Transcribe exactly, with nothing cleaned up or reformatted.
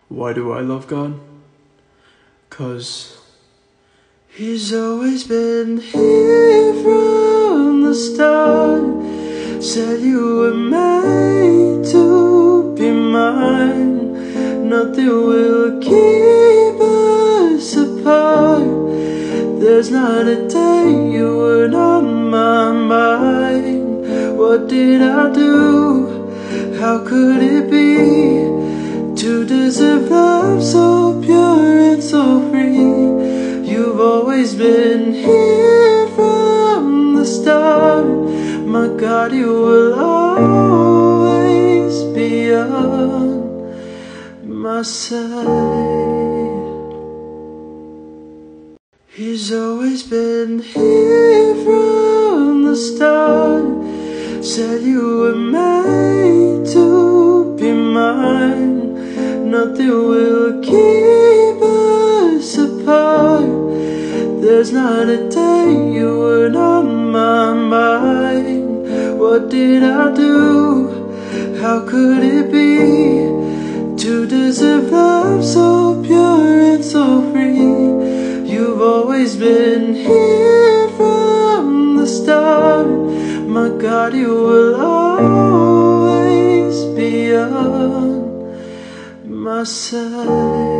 Why do I love God? 'Cause He's always been here from the start. Said you were made to be mine. Nothing will keep us apart. There's not a day you weren't on my mind. What did I do? How could it be to deserve love so pure and so free? You've always been here from the start. My God, you will always be on my side. He's always been here from the start. Said you were made to be mine. Nothing will keep us apart. There's not a day you weren't on my mind. What did I do? How could it be to deserve love so pure and so free? You've always been here from the start. My God, you will always be on my side.